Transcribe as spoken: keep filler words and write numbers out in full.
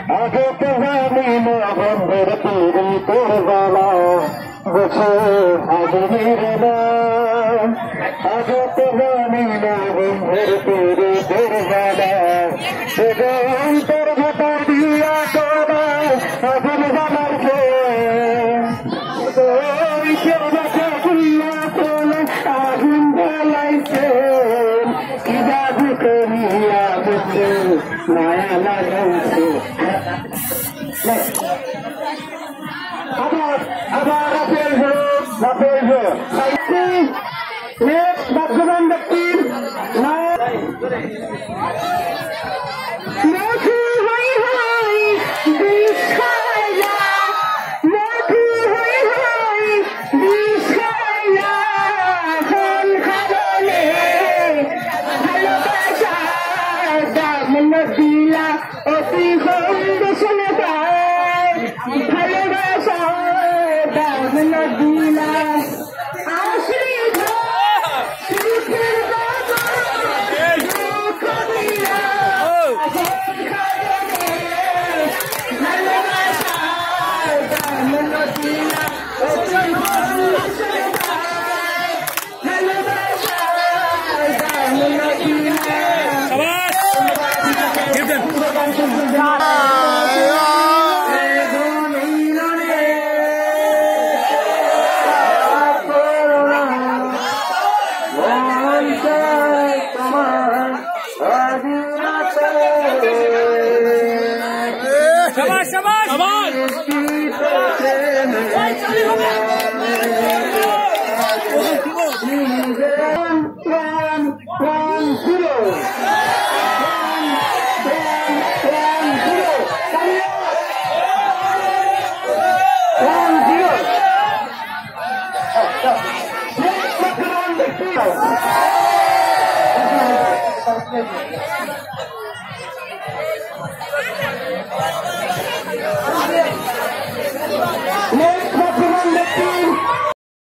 আগে তো জানি না বন্ধের পিড়ি তোর বাবা বসে আগে মেরে না আগে তো জানি না বন্ধের পিড়ি তোর বাবা সেদিন তোর ভেতর দিয়া তোরা আগুন জানাইছে ওই কেউ বাচ্চা গুল্লা তোলে আগুন জ্বালাইছে কি জাদু করিয়া বুঝছে মায়া লাগাইছে আবার আবার রাতের জোর রাতের জোর বাধ্যবান ব্যক্তির দিলা অতি শুনে পায় ভালোবাসা দাম দিলা আসলে সুখের বাবা দুঃখ দিলা ভালোবাসা দাম দিলা অতি শুনে পায় ভালোবাসা দাম দিলা शाबाश शाबाश शाबाश Thank you.